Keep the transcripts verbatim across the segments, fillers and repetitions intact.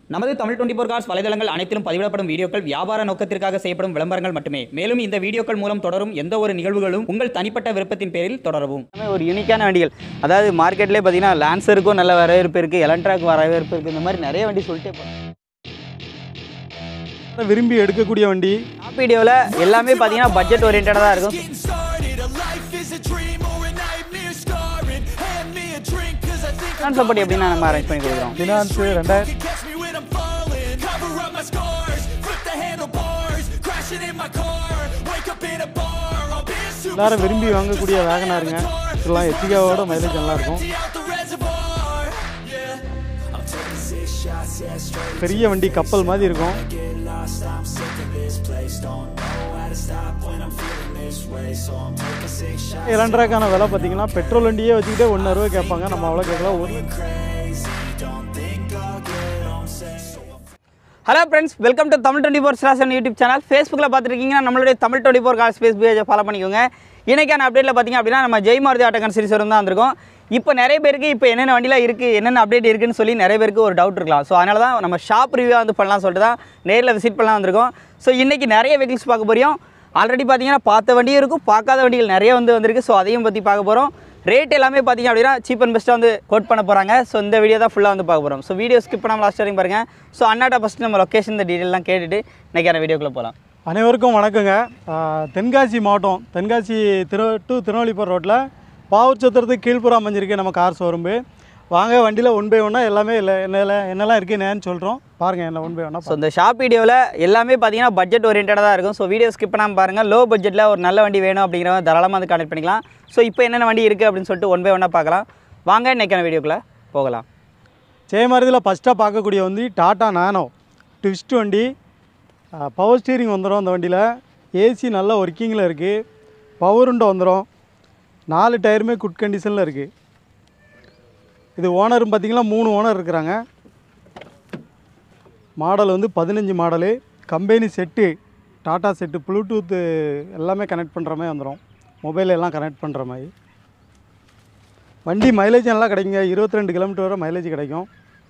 நமது Tamil twenty four cars வலைதளங்கள் அனைத்திலும் பதிவிடப்படும் வீடியோக்கள் வியாபார நோக்கத்திற்காக செய்யப்படும் விளம்பரங்கள் மட்டுமே. மேலும் இந்த வீடியோக்கள் மூலம் தொடரும் எந்த ஒரு நிகழ்வுகளும் உங்கள் தனிப்பட்ட விருப்பத்தின் பேரில் தொடரவும். ஒரு யூனிக்கான வண்டிகள், அதாவது மார்க்கெட்லேயே பார்த்தீங்கன்னா லான்சருக்கும் நல்ல வரவேற்பு இருக்குது, எலன்ட்ராக்கு வரவேற்பு இருக்குது. இந்த மாதிரி நிறைய வண்டி சொல்லிட்டே போகிறோம். விரும்பி எடுக்கக்கூடிய வண்டி டாப் வீடியோவில் எல்லாமே பார்த்தீங்கன்னா பட்ஜெட் ஓரியன்டாக தான் இருக்கும். ஃபினான்ஸ் சப்போர்ட் எப்படின்னா நம்ம அரேஞ்ச் பண்ணி கொடுக்குறோம். ஃபினான்ஸ் ரெண்டாயிரம் எல்லாரும் விரும்பி வாங்கக்கூடிய வேகனாருங்க. இதெல்லாம் எத்திகாவோட மைலேஜ் நல்லாயிருக்கும். பெரிய வண்டி கப்பல் மாதிரி இருக்கும். எலன்ட்ராக்கான விலை பார்த்தீங்கன்னா பெட்ரோல் வண்டியே வச்சுக்கிட்டே ஒன்றரை ரூபா கேட்பாங்க. நம்ம அவ்வளோ கேட்கலாம். ஒரு hello friends, welcome to Tamil twenty four stars YouTube channel. ஃபேஸ்புக்கில் பார்த்துருக்கீங்கன்னா நம்மளுடைய Tamil twenty four cars face பேஜை ஃபாலோ பண்ணிக்கோங்க. இன்றைக்கான அப்டேட்டில் பார்த்திங்க அப்படின்னா நம்ம ஜெய் மாருதி ஆட்டோகான் சீரிஸ் வரும் தான் வந்திருக்கோம். இப்போ நிறைய பேருக்கு இப்போ என்னென்ன வண்டிலாம் இருக்குது, என்னென்ன அப்டேட் இருக்குதுன்னு சொல்லி நிறைய பேருக்கு ஒரு டவுட் இருக்கலாம். ஸோ அதனால தான் நம்ம ஷாப் ரிவ்யூவாக வந்து பண்ணலாம் சொல்லிட்டு தான் நேரில் விசிட் பண்ணலாம் வந்திருக்கோம். ஸோ இன்றைக்கி நிறைய வெஹிக்கிள்ஸ் பார்க்க போகிறோம். ஆல்ரெடி பார்த்தீங்கன்னா பார்த்த வண்டியும் இருக்கும், பார்க்காத வண்டிகள் நிறைய வந்து வந்திருக்கு. ஸோ அதையும் பற்றி பார்க்க போகிறோம். ரேட் எல்லாமே பார்த்திங்க அப்படின்னா சீப் அண்ட் பெஸ்ட்டாக வந்து கோட் பண்ண போகிறாங்க. ஸோ இந்த வீடியோ தான் ஃபுல்லாக வந்து பார்க்க போகிறோம். ஸோ வீடியோ ஸ்கிப் பண்ணாமல் லாஸ்ட் வரைக்கும் பாருங்கள். ஸோ அண்ணாட்ட ஃபஸ்ட்டு நம்ம லொக்கேஷன் இந்த டீட்டெயிலாம் கேட்டுட்டு இன்றைக்கான வீடியோக்குள்ளே போகலாம். அனைவருக்கும் வணக்கங்க. தென்காசி மாவட்டம் தென்காசி திரு டு திருநெல்வேலிபுரம் ரோட்டில் பாவூர் சத்திரத்துக்கு கீழ்ப்புறம் அமைஞ்சிருக்கு நம்ம கார் ஷோரூம்பு. வாங்க வண்டியில் ஒன் பை ஒன்னாக எல்லாமே இல்லை என்ன என்னெல்லாம் இருக்குது என்னன்னு சொல்கிறோம். பாருங்கள் என்ன ஒன் பை ஒன்னாக. ஸோ இந்த ஷாப் வீடியோவில் எல்லாமே பார்த்தீங்கன்னா பட்ஜெட் ஓரியன்டாக தான் இருக்கும். ஸோ வீடியோ ஸ்கிப் பண்ணாமல் பாருங்கள். லோ பட்ஜெட்டில் ஒரு நல்ல வண்டி வேணும் அப்படிங்கிறவங்க தாராளமாக வந்து கான்டெக்ட் பண்ணிக்கலாம். ஸோ இப்போ என்னென்ன வண்டி இருக்குது அப்படின்னு சொல்லிட்டு ஒன் பை ஒன்னாக பார்க்கலாம். வாங்க இன்றைக்கான வீடியோக்குள்ளே போகலாம். ஜெயமாரதியில் ஃபஸ்ட்டாக பார்க்கக்கூடிய வந்து டாட்டா நானோ ட்விஸ்ட் வண்டி. பவர் ஸ்டீரிங் வந்துடும் அந்த வண்டியில். ஏசி நல்லா ஒர்க்கிங்கில் இருக்குது. பவர் உண்டை வந்துடும். நாலு டயருமே குட் கண்டிஷனில் இருக்குது. இது ஓனரும் பார்த்திங்கன்னா மூணு ஓனர் இருக்கிறாங்க. மாடல் வந்து பதினஞ்சு model. Company set Tata set, bluetooth எல்லாமே கனெக்ட் பண்ணுற மாதிரி வந்துடும். மொபைல் எல்லாம் கனெக்ட் பண்ணுற மாதிரி வண்டி. மைலேஜ் நல்லா கிடைக்குங்க. இருபத்தி ரெண்டு கிலோமீட்டர் வரை மைலேஜ் கிடைக்கும்.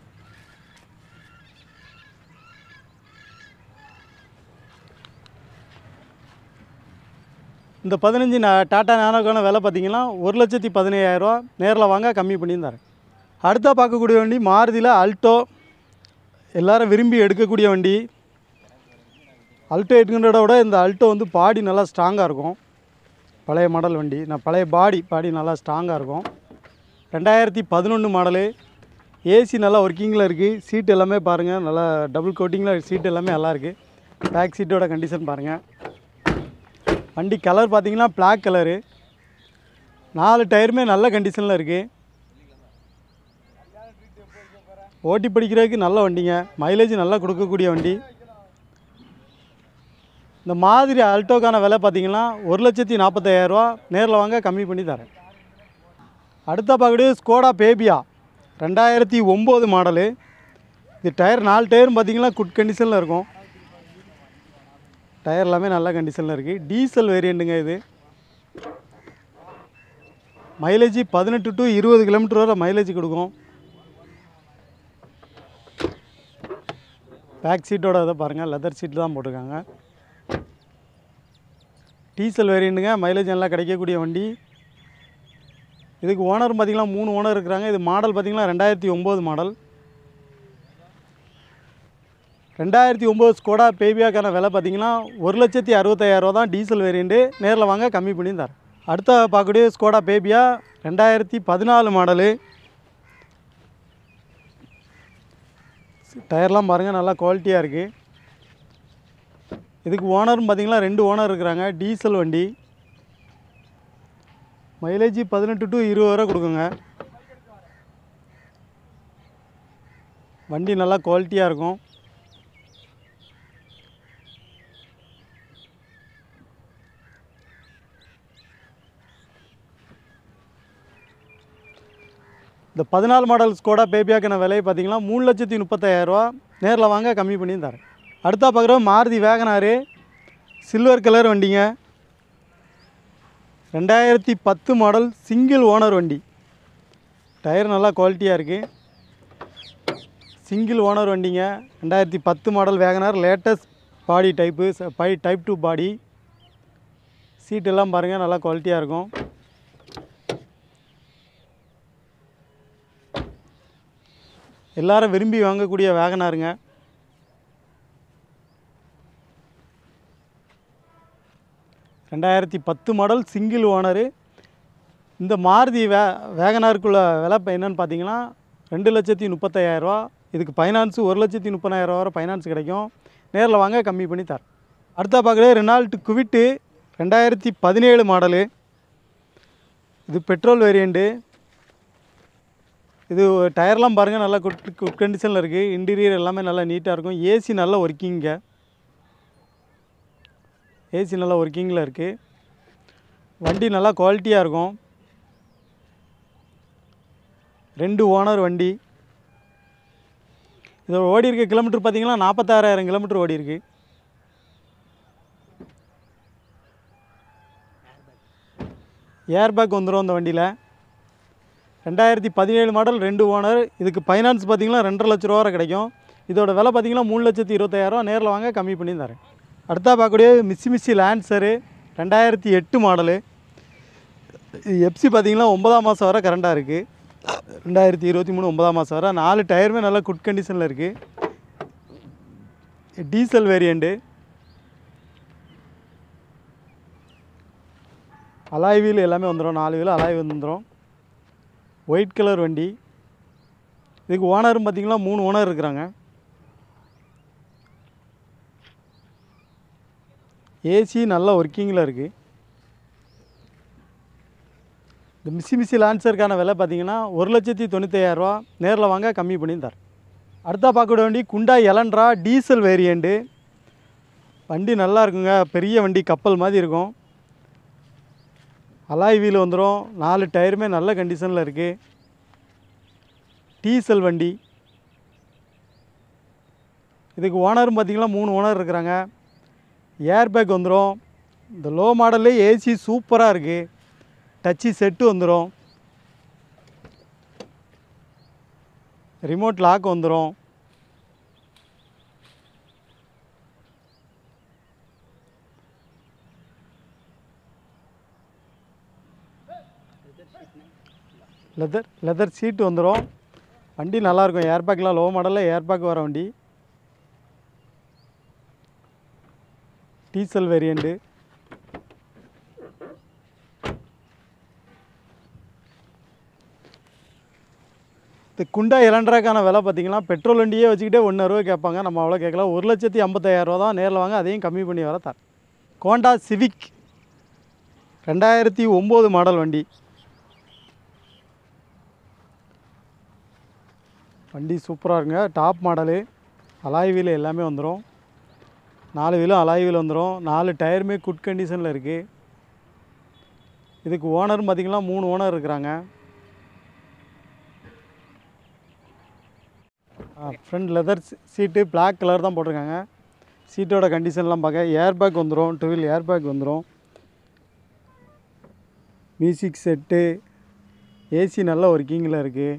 இந்த பதினஞ்சு டாட்டா நானோக்கான விலை பார்த்திங்கன்னா ஒரு லட்சத்தி பதினையாயிரரூவா. நேரில் வாங்க கம்மி பண்ணி தரேன். அடுத்தா பார்க்கக்கூடிய வண்டி மாருதியில் அல்டோ. எல்லோரும் விரும்பி எடுக்கக்கூடிய வண்டி. அல்டோ எயிட் ஹண்ட்ரடை விட இந்த அல்டோ வந்து பாடி நல்லா ஸ்ட்ராங்காக இருக்கும். பழைய மாடல் வண்டி. நான் பழைய பாடி பாடி நல்லா ஸ்ட்ராங்காக இருக்கும். ரெண்டாயிரத்தி பதினொன்று மாடலு. ஏசி நல்லா ஒர்க்கிங்கில் இருக்குது. சீட் எல்லாமே பாருங்கள் நல்லா டபுள் கோட்டிங்கில் சீட் எல்லாமே நல்லா இருக்குது. பேக் சீட்டோட கண்டிஷன் பாருங்கள். வண்டி கலர் பார்த்திங்கன்னா பிளாக் கலரு. நாலு டயருமே நல்ல கண்டிஷனில் இருக்குது. ஓட்டி படிக்கிறதுக்கு நல்ல வண்டிங்க. மைலேஜ் நல்லா கொடுக்கக்கூடிய வண்டி. இந்த மாதிரி அல்டோக்கான விலை பார்த்திங்கன்னா ஒரு லட்சத்தி நாற்பத்தாயிரரூவா. நேரில் வாங்க கம்மி பண்ணி தரேன். அடுத்த பார்க்கக்கூடிய ஸ்கோடா பேபியா ரெண்டாயிரத்தி ஒம்பது மாடலு. இது டயர் நாலு டயரும் பார்த்திங்கன்னா குட் கண்டிஷனில் இருக்கும். டயர் எல்லாமே நல்ல கண்டிஷனில் இருக்குது. டீசல் வேரியண்ட்டுங்க இது. மைலேஜ் பதினெட்டு டு இருபது கிலோமீட்டர் வரை மைலேஜ் கொடுக்கும். பேக் சீட்டோட இதை பாருங்கள், லெதர் சீட்டு தான் போட்டிருக்காங்க. டீசல் வேரியண்ட்டுங்க. மைலேஜ் நல்லா கிடைக்கக்கூடிய வண்டி. இதுக்கு ஓனர் பார்த்திங்கன்னா மூணு ஓனர் இருக்கிறாங்க. இது மாடல் பார்த்திங்கன்னா ரெண்டாயிரத்தி ஒம்பது மாடல். ரெண்டாயிரத்தி ஒம்பது ஸ்கோடா பேபியாக்கான விலை பார்த்திங்கன்னா ஒரு லட்சத்தி அறுபத்தாயிரரூவா தான். Diesel variant. நேரில் வாங்க கம்மி பண்ணி தரேன். அடுத்த பார்க்கக்கூடிய ஸ்கோடா பேபியா ரெண்டாயிரத்தி பதினாலு மாடலு. டயர்லாம் பாருங்கள் நல்லா குவாலிட்டியாக இருக்குது. இதுக்கு ஓனரும் பார்த்திங்கன்னா ரெண்டு ஓனர் இருக்கிறாங்க. டீசல் வண்டி. மைலேஜ் பதினெட்டு டு இருபது வரை கொடுக்குங்க. வண்டி நல்லா குவாலிட்டியாக இருக்கும். இந்த பதினாலு மாடல் ஸ்கோடா பேபியாக்கான விலையை பார்த்திங்கன்னா மூணு லட்சத்தி முப்பத்தாயிரரூவா. நேரில் வாங்க கம்மி பண்ணி தரேன். அடுத்தா பார்க்குறோம் மாருதி வேகனாரு. சில்வர் கலர் வண்டிங்க. ரெண்டாயிரத்தி பத்து மாடல் சிங்கிள் ஓனர் வண்டி. டயர் நல்லா குவாலிட்டியாக இருக்குது. சிங்கிள் ஓனர் வண்டிங்க. ரெண்டாயிரத்தி பத்து model Wagon R, latest body type, by type two body. சீட்டெல்லாம் பாருங்கள், நல்லா குவாலிட்டியாக இருக்கும். எல்லாரும் விரும்பி வாங்கக்கூடிய வேகனாருங்க. ரெண்டாயிரத்தி பத்து மாடல் சிங்கிள் ஓனரு. இந்த மாருதி வே வேகனாருக்குள்ள விலை இப்போ என்னென்னு பார்த்தீங்கன்னா ரெண்டு லட்சத்தி முப்பத்தாயிரரூவா. இதுக்கு ஃபைனான்ஸு ஒரு லட்சத்தி முப்பதாயிரரூவா வரை ஃபைனான்ஸ் கிடைக்கும். நேரில் வாங்க, கம்மி பண்ணி தரேன். அடுத்தா பார்க்கல ரெனால்ட் குவிட்டு ரெண்டாயிரத்தி பதினேழு மாடலு. இது பெட்ரோல் வேரியண்ட்டு. இது டயர்லாம் பாருங்கள், நல்லா குட் குட் கண்டிஷனில் இருக்குது. இன்டீரியர் எல்லாமே நல்லா நீட்டாக இருக்கும். ஏசி நல்லா ஒர்க்கிங்க. ஏசி நல்லா ஒர்க்கிங்கில் இருக்குது. வண்டி நல்லா குவாலிட்டியாக இருக்கும். ரெண்டு ஓனர் வண்டி. இதோட ஓடி இருக்க கிலோமீட்டர் பார்த்தீங்கன்னா நாற்பத்தாறாயிரம் கிலோமீட்டர் ஓடி இருக்கு. ஏர்பேக் வந்துடும் இந்த வண்டியில். ரெண்டாயிரத்தி பதினேழு மாடல், ரெண்டு ஓனர். இதுக்கு ஃபைனான்ஸ் பார்த்தீங்கன்னா ரெண்டரை லட்ச ரூபா வரை கிடைக்கும். இதோட விலை பார்த்தீங்கன்னா மூணு லட்சத்தி இருபத்தாயிரரூவா. நேரில் வாங்க, கம்மி பண்ணி தரேன். அடுத்தா பார்க்கக்கூடிய மிஸ்ஸி மிஸ்ஸி லான்சரு ரெண்டாயிரத்தி எட்டு மாடலு. எப்சி பார்த்தீங்கன்னா ஒன்பதாம் மாதம் வரை கரண்டாக இருக்குது. ரெண்டாயிரத்தி இருபத்தி மூணு ஒன்பதாம் மாதம் வரை. நாலு டயருமே நல்லா குட் கண்டிஷனில் இருக்குது. Diesel variant. அலாய் வீல் எல்லாமே வந்துடும். நாலு வீல் அலாய் வந்துடும். ஒயிட் கலர் வண்டி. இதுக்கு ஓனரும் பார்த்திங்கன்னா மூணு ஓனர் இருக்கிறாங்க. ஏசி நல்லா ஒர்க்கிங்கில் இருக்குது. இந்த மிஸ்ஸி மிஸ்ஸி லான்சருக்கான விலை பார்த்திங்கன்னா ஒரு லட்சத்தி தொண்ணூத்தையாயிரரூவா. நேரில் வாங்க, கம்மி பண்ணி தரேன். அடுத்தா பார்க்க வண்டி குண்டாய் எலன்ட்ரா டீசல் வேரியண்ட்டு. வண்டி நல்லா இருக்குங்க. பெரிய வண்டி, கப்பல் மாதிரி இருக்கும். அலாய் வீல் வந்துடும். நாலு டயருமே நல்ல கண்டிஷனில் இருக்குது. டீசல் வண்டி. இதுக்கு ஓனரும் பார்த்திங்கன்னா மூணு ஓனர் இருக்கிறாங்க. ஏர்பேக் வந்துடும். இந்த லோ மாடல்லே ஏசி சூப்பராக இருக்குது. டச்சு செட்டு வந்துடும். ரிமோட் லாக் வந்துடும். லெதர் லெதர் சீட்டு வந்துடும். வண்டி நல்லாயிருக்கும். ஏர்பேக்லாம் லோ மாடலில் ஏர்பேக் வர வண்டி. Diesel variant. இந்த குண்டா எலன்ட்ராக்கான விலை பார்த்திங்கன்னா பெட்ரோல் வண்டியே வச்சுக்கிட்டே ஒன்று ரூபா கேட்பாங்க. நம்ம அவ்வளோ கேட்கலாம். ஒரு லட்சத்தி ஐம்பத்தாயிரரூவா தான். நேரில் வாங்க, அதையும் கம்மி பண்ணி வர தரேன். ஹோண்டா சிவிக் ரெண்டாயிரத்தி ஒம்பது மாடல் வண்டி. வண்டி சூப்பராக இருக்குங்க. Top model. அலாய் வீல் எல்லாமே வந்துடும். நாலு வீலும் அலாய் வீல் வந்துடும். நாலு டயருமே குட் கண்டிஷனில் இருக்குது. இதுக்கு ஓனரும் பார்த்திங்கன்னா மூணு ஓனர் இருக்கிறாங்க. Front leather seat black colour தான் போட்டிருக்காங்க. சீட்டோட கண்டிஷன்லாம் பார்க்க ஏர்பேக் வந்துடும். டூ வீல் ஏர்பேக் வந்துடும். Music set. ஏசி நல்ல ஒர்க்கிங்கில் இருக்குது.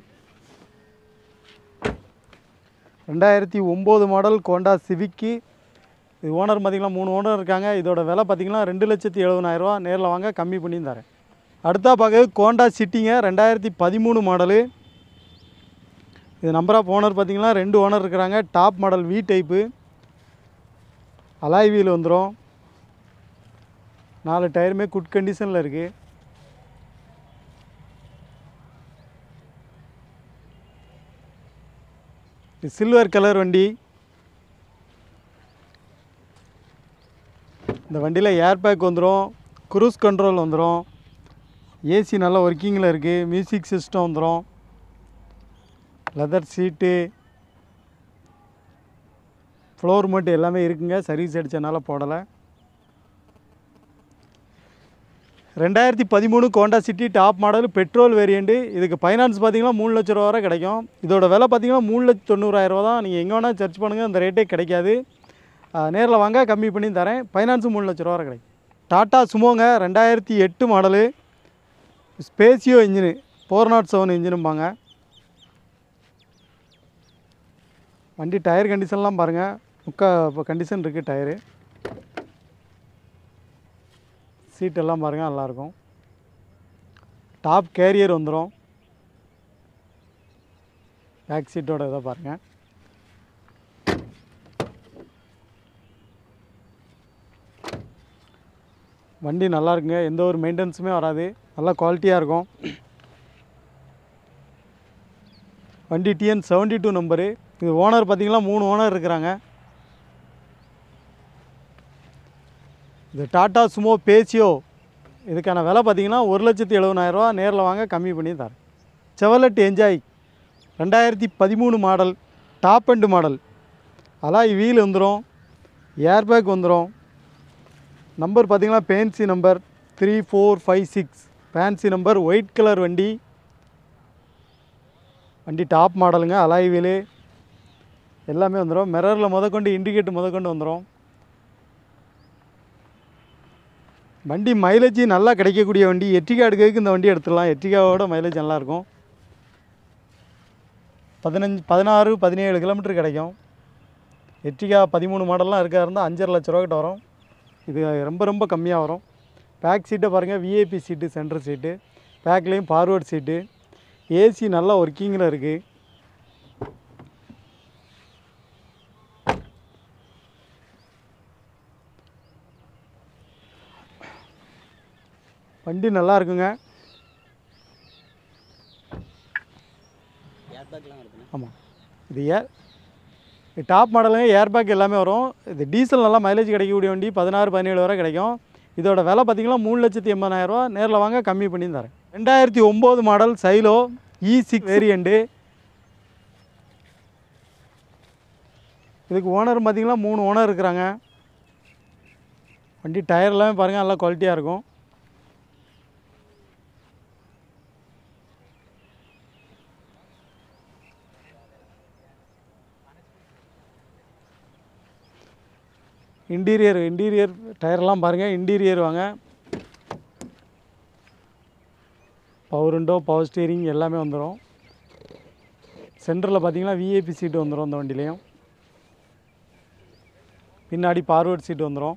ரெண்டாயிரத்தி ஒம்பது மாடல் ஹோண்டா சிவிக்கு. இது ஓனர் பார்த்திங்கன்னா மூணு ஓனர் இருக்காங்க. இதோட விலை பார்த்திங்கன்னா ரெண்டு லட்சத்தி எழுபதாயிரரூவா. நேரில் வாங்க, கம்மி பண்ணி தரேன். அடுத்தா பார்க்க ஹோண்டா சிட்டிங்க ரெண்டாயிரத்தி பதிமூணு மாடலு. இது நம்பர் ஆஃப் ஓனர் பார்த்திங்கன்னா ரெண்டு ஓனர் இருக்கிறாங்க. Top model V type. Alloy wheel வந்துடும். நாலு டயருமே குட் கண்டிஷனில் இருக்குது. இது சில்வர் கலர் வண்டி. இந்த வண்டியில் ஏர்பேக் வந்துடும். க்ரூஸ் கண்ட்ரோல் வந்துடும். ஏசி நல்லா ஒர்க்கிங்கில் இருக்குது. மியூசிக் சிஸ்டம் வந்துடும். Leather seat. ஃப்ளோர் மட்டும் எல்லாமே இருக்குங்க. சர்வீஸ் அடித்தனால போடலை. ரெண்டாயிரத்தி பதிமூணு Honda city top model petrol variant. இதுக்கு ஃபைனான்ஸ் பார்த்திங்கன்னா மூணு லட்ச ரூபா வரை கிடைக்கும். இதோட விலை பார்த்திங்கன்னா மூணு லட்சத்தி தொண்ணூறாயிரரூவா தான். நீங்கள் எங்கே வேணால் சர்ச் பண்ணுங்கள், அந்த ரேட்டே கிடைக்காது. நேரில் வாங்க, கம்மி பண்ணி தரேன். ஃபைனான்ஸும் மூணு லட்ச ரூபா வரை கிடைக்கும். டாட்டா சுமோங்க ரெண்டாயிரத்தி எட்டு model. Spacio engine. Four not seven இன்ஜினும்பாங்க. வண்டி டயர் கண்டிஷன்லாம் பாருங்கள், முக்கா இப்போ கண்டிஷன் இருக்குது டயரு. சீட்டெல்லாம் பாருங்கள் நல்லாயிருக்கும். டாப் கேரியர் வந்துடும். பேக் சீட்டோட இதை பாருங்கள். வண்டி நல்லா இருக்குங்க, எந்த ஒரு மெயின்டெனன்ஸுமே வராது, நல்லா குவாலிட்டியாக இருக்கும். வண்டி டிஎன் செவன்ட்டி டூ நம்பரு. இது ஓனர் பார்த்திங்கன்னா மூணு ஓனர் இருக்கிறாங்க. இது டாட்டா சுமோ பேசியோ. இதுக்கான விலை பார்த்திங்கன்னா ஒரு லட்சத்தி எழுபதாயிரரூவா. நேரில் வாங்க கம்மி பண்ணி தரேன். செவலட் என்ஜாய் ரெண்டாயிரத்தி பதிமூணு model, top end model. Alloy wheel வந்துடும், ஏர்பேக் வந்துடும். நம்பர் பார்த்திங்கன்னா fancy number three four five six, fancy number, white colour வண்டி. வண்டி டாப் மாடலுங்க, அலாய் வீலு எல்லாமே வந்துடும். மிரரில் முதற்கொண்டு இண்டிகேட்டர் முதற்கொண்டு வந்துடும். வண்டி மைலேஜ் நல்லா கிடைக்கக்கூடிய வண்டி. எர்டிகா எடுக்கிறதுக்கு இந்த வண்டி எடுத்துடலாம். எர்டிகாவோட மைலேஜ் நல்லாயிருக்கும். பதினஞ்சு பதினாறு பதினேழு கிலோமீட்டர் கிடைக்கும். எர்டிகா பதிமூணு மாடல்லாம் இருக்கா இருந்தால் அஞ்சரை லட்ச ரூபா கிட்ட வரும். இது ரொம்ப ரொம்ப கம்மியாக வரும். பேக் சீட்டை பாருங்கள், விஐபி சீட்டு, சென்டர் சீட்டு. பேக்லேயும் ஃபார்வர்ட் சீட்டு. ஏசி நல்லா ஒர்க்கிங்கில் இருக்குது. வண்டி நல்லா இருக்குங்க. ஆமாம், இது ஏர் டாப் மாடலுங்க. ஏர்பேக் எல்லாமே வரும். இது டீசல் நல்லா மைலேஜ் கிடைக்கக்கூடிய வண்டி. பதினாறு பதினேழு வரை கிடைக்கும். இதோட விலை பார்த்திங்கன்னா மூணு லட்சத்தி எண்பதாயிரரூவா. நேரில் வாங்க கம்மி பண்ணி தரேன். ரெண்டாயிரத்தி ஒம்பது model Xylo E six variant. இதுக்கு ஓனர் பார்த்திங்கன்னா மூணு ஓனர் இருக்கிறாங்க. வண்டி டயர் எல்லாமே பாருங்கள் நல்லா குவாலிட்டியாக இருக்கும். இன்டீரியர் இன்டீரியர் டயர்லாம் பாருங்கள். இன்டீரியர் வாங்க. பவர் விண்டோ, பவர் ஸ்டீரிங் எல்லாமே வந்துடும். சென்டரில் பார்த்தீங்கன்னா விஐபி சீட்டு வந்துடும். இந்த வண்டிலையும் பின்னாடி ஃபார்வர்ட் சீட்டு வந்துடும்.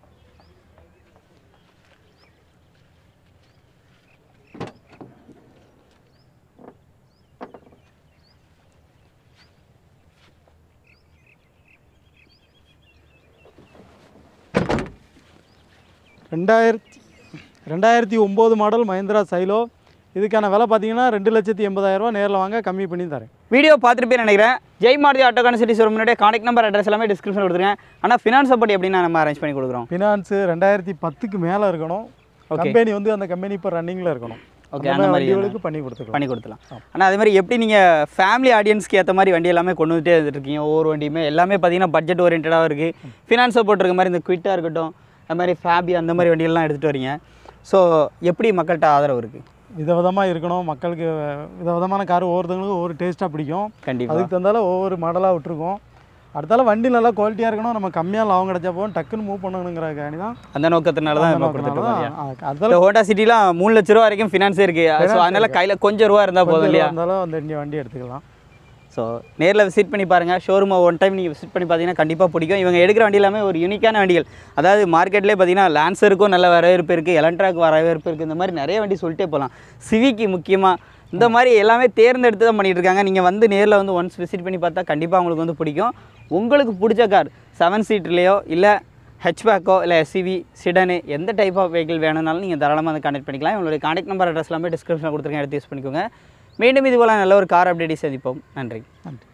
ரெண்டாயிரத்தி ரெண்டாயிரத்தி ஒம்பது மாடல் மஹிந்திரா சைலோ. இதுக்கான விலை பார்த்தீங்கன்னா ரெண்டு லட்சத்தி எண்பதாயிரரூவா. நேரில் வாங்க கம்மி பண்ணி தரேன். வீடியோ பார்த்துட்டு நினைக்கிறேன். Jai Maruti auto consultancy showroom முன்னாடி கான்டாக்ட் நம்பர், அட்ரஸ் எல்லாமே டிஸ்கிரிப்ஷன் கொடுத்துருக்கேன். ஆனால் ஃபினான்ஸ் சப்போர்ட் எப்படின்னா நம்ம அரேஞ்ச் பண்ணி கொடுக்குறோம். ஃபினான்ஸு ரெண்டாயிரத்தி பத்துக்கு மேலே இருக்கணும். கம்பெனி வந்து அந்த கம்பெனி இப்போ ரன்னிங்கில் இருக்கணும். ஓகே, அந்த மாதிரி பண்ணி கொடுத்துக்கலாம் பண்ணி கொடுத்துலாம். ஆனால் அதே மாதிரி எப்படி நீங்கள் ஃபேமிலி ஆடியன்ஸ்க்கு ஏற்ற மாதிரி வண்டி எல்லாமே கொண்டு வந்துட்டே இருக்கீங்க. ஒவ்வொரு வண்டியுமே எல்லாமே பார்த்தீங்கன்னா பட்ஜெட் ஓரியன்டாக இருக்குது. ஃபினான்ஸ் சப்போர்ட் இருக்க மாதிரி இந்த குவிட்டாக இருக்கட்டும், அது மாதிரி ஃபேபி அந்த மாதிரி வண்டியெல்லாம் எடுத்துகிட்டு வரீங்க. ஸோ எப்படி மக்கள்கிட்ட ஆதரவு இருக்குது? விதவிதமாக இருக்கணும். மக்களுக்கு விதவிதமான கார் ஒவ்வொருத்தவங்களுக்கும் ஒவ்வொரு டேஸ்ட்டாக பிடிக்கும். கண்டிப்பாக அதுக்கு தந்தாலும் ஒவ்வொரு மாடலாக விட்டுருக்கோம். அடுத்தால வண்டி நல்லா குவாலிட்டியாக இருக்கணும். நம்ம கம்மியாக லாபம் கிடைச்சா போகும், டக்குன்னு மூவ் பண்ணணுங்கிறக்காண்டி தான், அந்த நோக்கத்தினால தான் நம்ம கொடுத்துருக்கோம். அதில் ஹோண்டா சிட்டிலாம் மூணு லட்ச ரூபா வரைக்கும் ஃபினான்ஸே இருக்குது. ஸோ அதனால கையில் கொஞ்சம் ரூபா இருந்தால் போதும் இல்லையா? இருந்தாலும் அந்த வண்டி எடுத்துக்கலாம். ஸோ நேரில் விசிட் பண்ணி பாருங்கள். ஷோரூமை ஒன் டைம் நீங்கள் விசிட் பண்ணி பார்த்தீங்கன்னா கண்டிப்பாக பிடிக்கும். இவங்க எடுக்கிற வண்டி எல்லாமே ஒரு யூனிக்கான வண்டிகள். அதாவது மார்க்கெட்லேயே பார்த்தீங்கன்னா லான்சருக்கும் நல்ல வரவேற்பு இருக்குது, எலன்ட்ராக்கு வரவேற்பு இருக்குது. இந்த மாதிரி நிறைய வண்டி சொல்லிட்டே போகலாம். சிவிக்கு முக்கியமாக இந்த மாதிரி எல்லாமே தேர்ந்தெடுத்து தான் பண்ணிகிட்டு இருக்காங்க. நீங்கள் வந்து நேரில் வந்து ஒன்ஸ் விசிட் பண்ணி பார்த்தா கண்டிப்பாக உங்களுக்கு வந்து பிடிக்கும். உங்களுக்கு பிடிச்ச கார் செவன் சீட்லேயோ இல்லை ஹெச்பேக்கோ இல்லை எஸ்யூவி சிடனு எந்த டைப் ஆஃப் வெஹிக்கிள் வேணும்னாலும் நீங்கள் தாராளமாக வந்து கான்டெக்ட் பண்ணிக்கலாம். இவங்களுடைய கான்டெக்ட் நம்பர், அட்ரஸ் எல்லாமே டிஸ்கிரிப்ஷனில் கொடுத்துருக்கேன், எடுத்து யூஸ் பண்ணிக்கோங்க. மீண்டும் இது போல் நல்ல ஒரு கார் அப்டேட் சந்திப்போம். நன்றி. நன்றி.